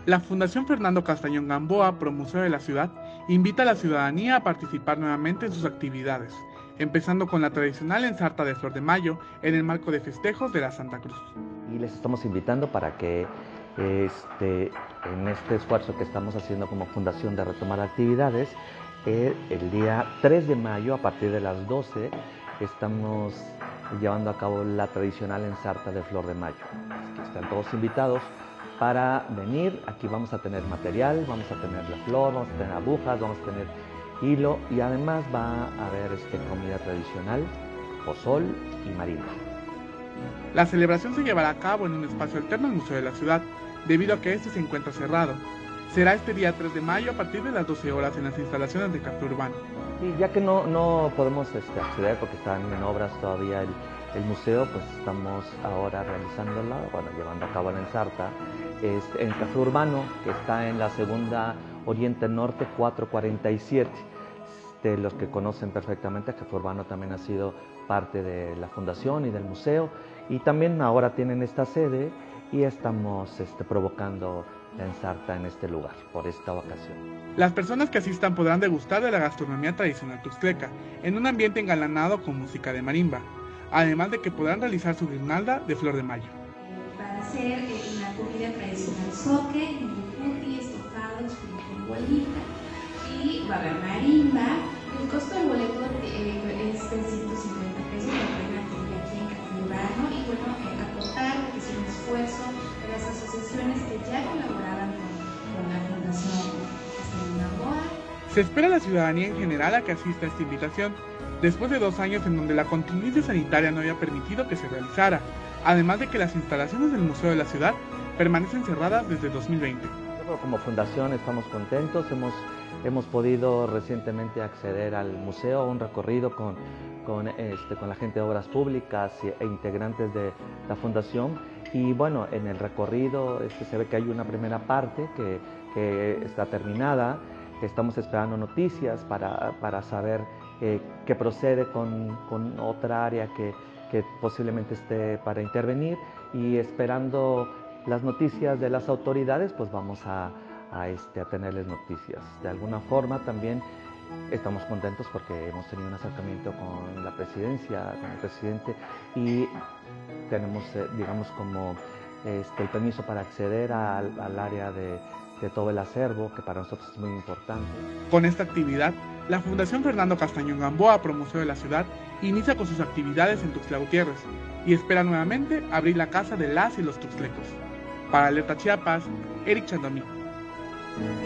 La Fundación Fernando Castañón Gamboa, Promuseo de la Ciudad, invita a la ciudadanía a participar nuevamente en sus actividades, empezando con la tradicional ensarta de Flor de Mayo en el marco de festejos de la Santa Cruz. Y les estamos invitando para que en este esfuerzo que estamos haciendo como fundación de retomar actividades, el día 3 de mayo a partir de las 12 estamos llevando a cabo la tradicional ensarta de Flor de Mayo. Así que están todos invitados para venir. Aquí vamos a tener material, vamos a tener la flor, vamos a tener agujas, vamos a tener hilo y además va a haber comida tradicional, pozol y marimba. La celebración se llevará a cabo en un espacio alterno al Museo de la Ciudad, debido a que este se encuentra cerrado. Será este día 3 de mayo a partir de las 12 horas en las instalaciones de Café Urbano. Y ya que no podemos acceder porque están en obras todavía el museo, pues estamos ahora realizándola, llevando a cabo la ensarta en Café Urbano, que está en la segunda Oriente Norte 447. Los que conocen perfectamente, Café Urbano también ha sido parte de la fundación y del museo, y también ahora tienen esta sede y estamos provocando la ensarta en este lugar por esta ocasión. Las personas que asistan podrán degustar de la gastronomía tradicional tuxtleca en un ambiente engalanado con música de marimba, además de que podrán realizar su guirnalda de Flor de Mayo. Va a ser una comida tradicional soque, ñucuti, estofados, con bolita, y va a haber marimba. El costo del boleto es de 150 pesos, lo pueden adquirir aquí en Café Urbano, y bueno, aportar, porque es un esfuerzo de las asociaciones que ya colaboraban con la Fundación Castañón Gamboa. Se espera a la ciudadanía en general a que asista a esta invitación, después de 2 años en donde la contingencia sanitaria no había permitido que se realizara, además de que las instalaciones del Museo de la Ciudad permanecen cerradas desde 2020. Como fundación estamos contentos, hemos podido recientemente acceder al museo, a un recorrido con la gente de obras públicas e integrantes de la fundación, y bueno, en el recorrido se ve que hay una primera parte que está terminada. Estamos esperando noticias para saber qué procede con otra área que posiblemente esté para intervenir, y esperando las noticias de las autoridades, pues vamos a tenerles noticias. De alguna forma también estamos contentos porque hemos tenido un acercamiento con la presidencia, con el presidente, y tenemos, digamos, como el permiso para acceder al área de todo el acervo, que para nosotros es muy importante. Con esta actividad, la Fundación Fernando Castañón Gamboa, Promuseo de la Ciudad, inicia con sus actividades en Tuxtla Gutiérrez y espera nuevamente abrir la casa de las y los tuxtlecos. Para Alerta Chiapas, Eric Chandomí.